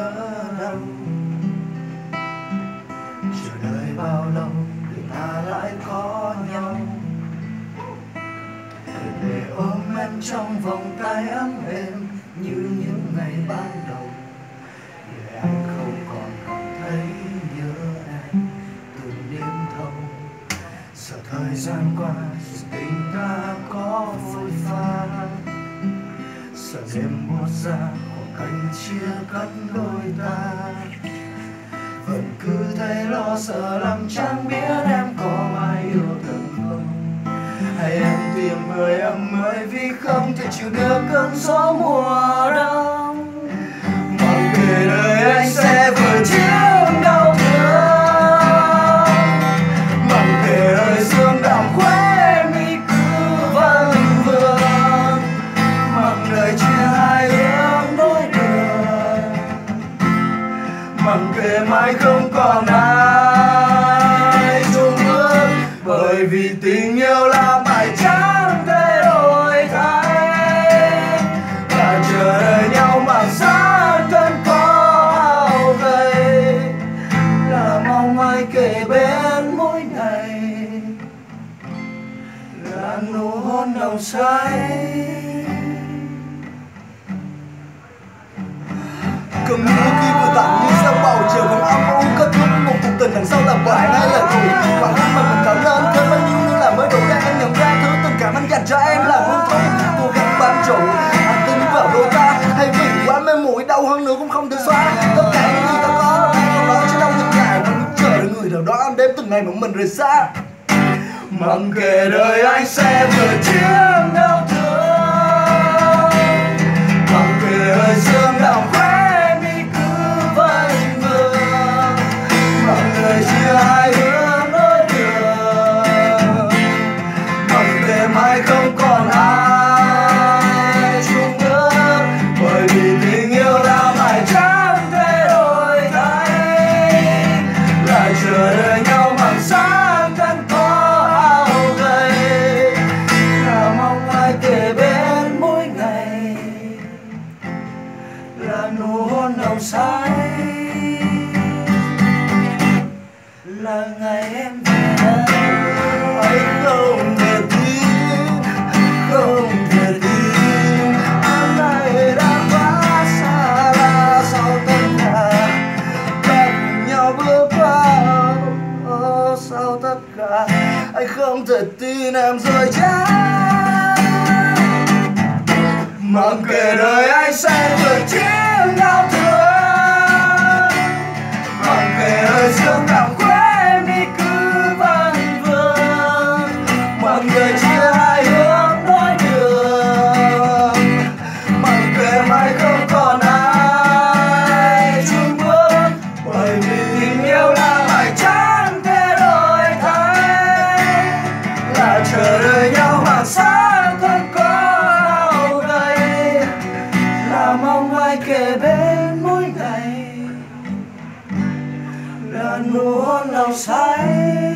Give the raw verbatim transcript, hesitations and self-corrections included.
đâu. Chờ đợi bao lâu để ta lại có nhau, để ôm em trong vòng tay ấm êm như những ngày ban đầu. Để anh không còn cảm thấy nhớ em từ đêm thâu. Sợ thời gian qua tình ta có phôi pha, sợ đêm buốt ra khoảng cách chia cắt đôi ta. Vẫn cứ thấy lo sợ lắm chẳng biết em có ai yêu từng không. Hay em tìm người em mới vì không thể chịu được cơn gió mùa đông. Mặc kệ đời anh sẽ vừa chiếm đau thương, mặc kệ đời sương đọng khuấy mi cứ vần vương, mặc đời chia hai hướng đôi đường, mặc kệ mai không còn ai chung bước. Bởi vì tình yêu là bài chẳng thể đổi thay, và chờ đợi nhau mà xa thân có hao gầy, là mong ai kề bên mỗi ngày, là nụ hôn nồng say. Cơn mưa khi vừa tạnh như sao bầu trời còn âm u kết thúc một cuộc tình đằng sau là bạn hay là thù. Bản thân mà mình cảm lên thêm bao nhiêu nữa là mới đủ ra em nhận ra thứ tình cảm anh dành cho em là hương thú. Cố gắng bám trụ anh tin vào đôi ta, hay vì quá mê muội đau hơn nữa cũng không thể xóa. Tất cả những gì ta có trong đó chứ đâu dừng lại, vẫn chờ đợi người nào đó anh đếm từng ngày mà mình rời xa. Mặc kệ đời anh sẽ vừa chiếm đau thương, mặc kệ đời sương đọng khuấy mi cứ vần vương, mặc đời chia hai hướng đôi đường, mặc kệ mai không còn ai chung bước. Bởi vì tình yêu là bài chẳng thể đổi thay, là chờ đợi nhau bằng sáng thân có hao gầy, là mong ai kề bên mỗi ngày, là nụ hôn nồng say, là ngày em về đây. Anh không thể tin, không thể tin Hôm nay đã quá xa lạ sau tất cả, ta cùng nhau bước qua. Oh, sau tất cả anh không thể tin em rời trái. mặc kệ đời anh sẽ vượt chiếm đau thương, mặc kệ đời sương đọng khuấy mi cứ vần vương, mặc người chia hai hướng đôi đường, mặc kệ mai không còn ai chung bước. Bởi vì tình yêu là bài chẳng thể đổi thay, là chờ đợi nhau bằng sáng thân có hao gầy, là mong ai kề bên mỗi ngày, là nụ hôn nồng say.